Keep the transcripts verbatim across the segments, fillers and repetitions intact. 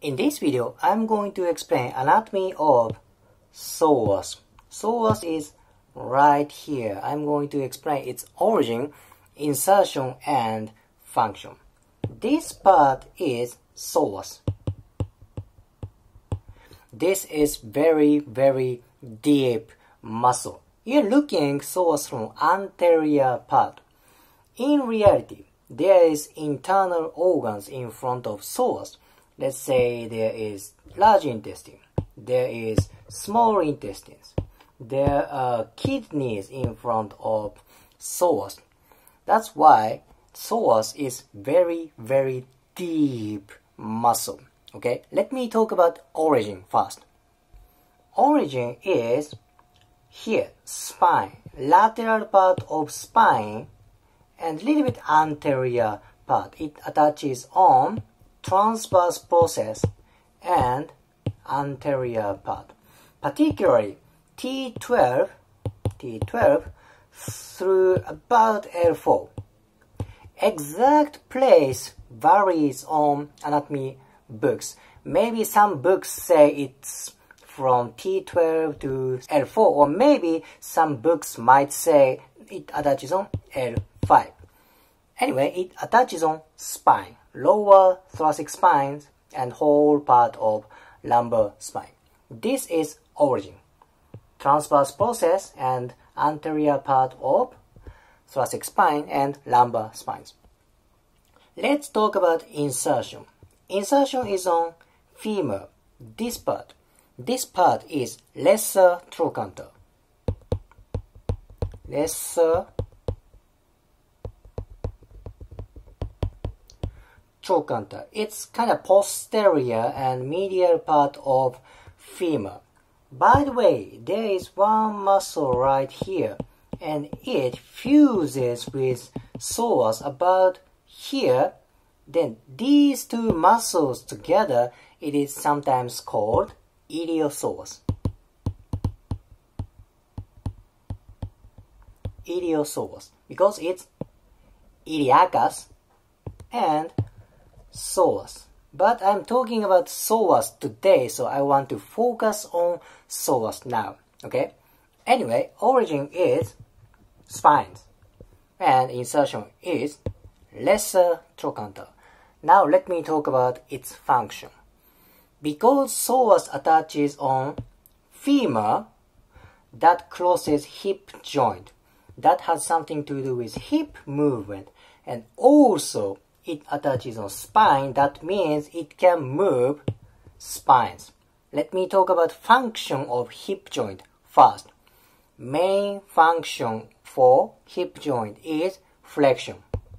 In this video, I'm going to explain anatomy of psoas. Psoas is right here. I'm going to explain its origin, insertion, and function. This part is psoas. This is very, very deep muscle. You're looking psoas from anterior part. In reality, there is internal organs in front of psoas. Let's say there is large intestine, there is small intestines, there are kidneys in front of psoas. That's why psoas is very, very deep muscle. Okay, let me talk about origin first. Origin is here, spine, lateral part of spine, and little bit anterior part. It attaches on transverse process and anterior part. Particularly T twelve, T twelve through about L four. Exact place varies on anatomy books. Maybe some books say it's from T twelve to L four, or maybe some books might say it attaches on L five. Anyway, it attaches on spine, lower thoracic spine, and whole part of lumbar spine. This is origin. Transverse process and anterior part of thoracic spine and lumbar spines. Let's talk about insertion. Insertion is on femur, this part. This part is lesser trochanter. Lesser trochanter. It's kind of posterior and medial part of femur. By the way, there is one muscle right here, and it fuses with psoas about here. Then these two muscles together, it is sometimes called iliopsoas. Iliopsoas, because it's iliacus and psoas. But I'm talking about psoas today, so I want to focus on psoas now. Okay? Anyway, origin is spines, and insertion is lesser trochanter. Now let me talk about its function. Because psoas attaches on femur that crosses hip joint, that has something to do with hip movement, and also it attaches on spine, that means it can move spines. Let me talk about function of hip joint first. Main function for hip joint is flexion.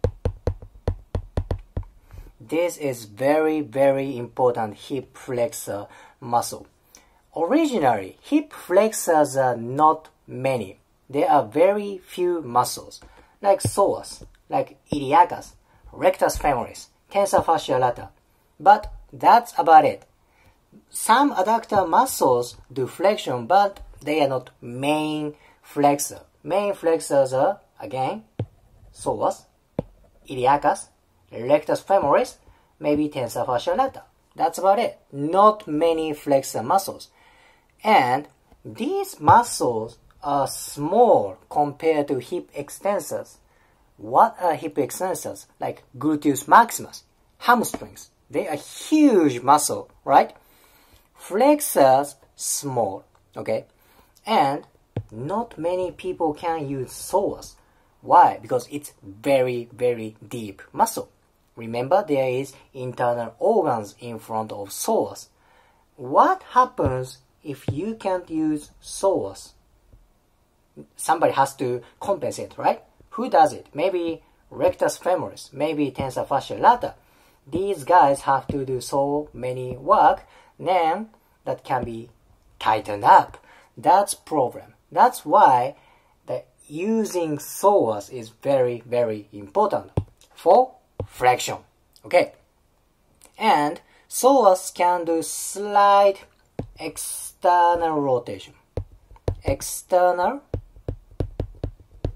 This is very, very important hip flexor muscle. Originally, hip flexors are not many. There are very few muscles, like psoas, like iliacus, rectus femoris, tensor fascia lata. But that's about it. Some adductor muscles do flexion, but they are not main flexor. Main flexors are, again, psoas, iliacus, rectus femoris, maybe tensor fascia lata. That's about it. Not many flexor muscles. And these muscles are small compared to hip extensors. What are hip extensors? Like gluteus maximus, hamstrings. They are huge muscle, right? Flexors, small, okay? And not many people can use psoas. Why? Because it's very, very deep muscle. Remember, there is internal organs in front of psoas. What happens if you can't use psoas? Somebody has to compensate, right? Who does it? Maybe rectus femoris, maybe tensor fascia lata. These guys have to do so many work, then that can be tightened up. That's problem. That's why the using psoas is very, very important for flexion. Okay. And psoas can do slight external rotation. External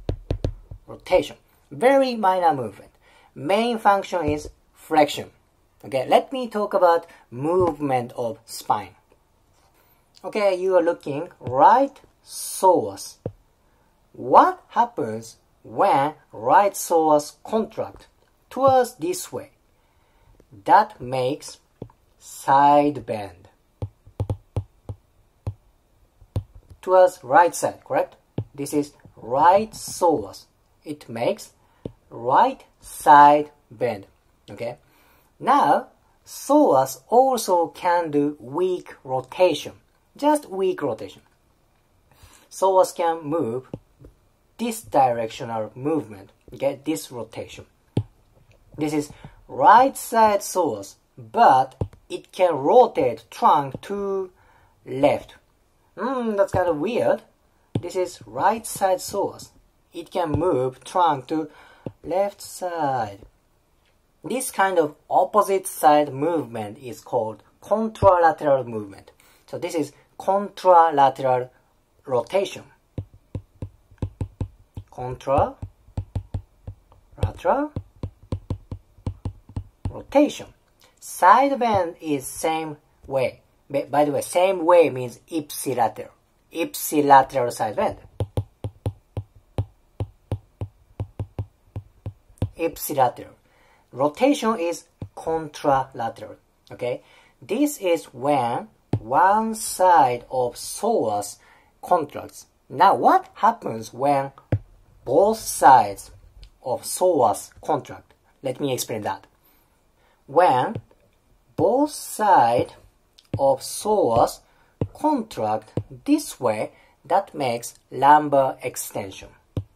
rotation. Very minor movement. Main function is flexion. Okay, let me talk about movement of spine. Okay, you are looking right psoas. What happens when right psoas contract towards this way? That makes side bend towards right side, correct? This is right psoas. It makes right side bend. Okay. Now, psoas also can do weak rotation. Just weak rotation. Psoas can move this directional movement. Okay, this rotation. This is right side psoas, but it can rotate trunk to left. Hmm, that's kind of weird. This is right side psoas. It can move trunk to left side. This kind of opposite side movement is called contralateral movement. So this is contralateral rotation. Contralateral rotation. Side bend is same way. By the way, same way means ipsilateral. Ipsilateral side bend. Ipsilateral. Rotation is contralateral. Okay, this is when one side of psoas contracts. Now, what happens when both sides of psoas contract? Let me explain that. When both sides of psoas contract this way, that makes lumbar extension.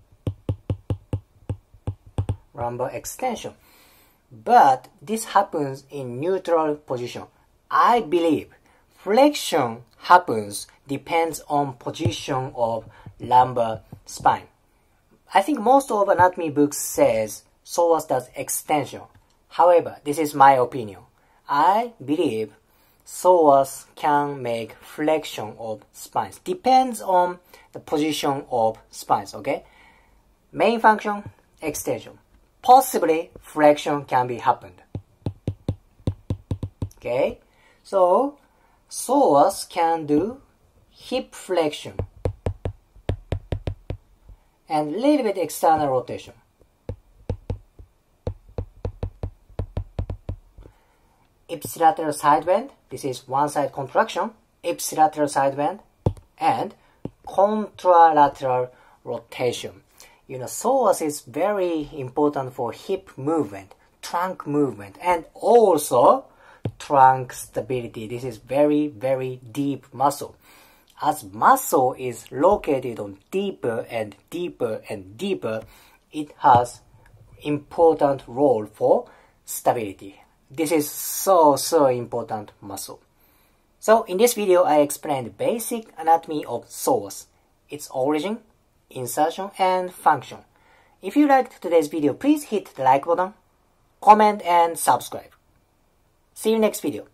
Lumbar extension. But this happens in neutral position. I believe flexion happens depends on position of lumbar spine. I think most of anatomy books says psoas does extension. However, this is my opinion. I believe psoas can make flexion of spines. Depends on the position of spines, okay? Main function, extension. Possibly flexion can be happened. Okay? So, psoas can do hip flexion and little bit external rotation. Ipsilateral side bend, this is one side contraction, ipsilateral side bend, and contralateral rotation. You know, psoas is very important for hip movement, trunk movement, and also trunk stability. This is very, very deep muscle. As muscle is located on deeper and deeper and deeper, it has important role for stability. This is so, so important muscle. So in this video, I explained basic anatomy of psoas, its origin, insertion, and function. If you liked today's video, please hit the like button, comment, and subscribe. See you next video.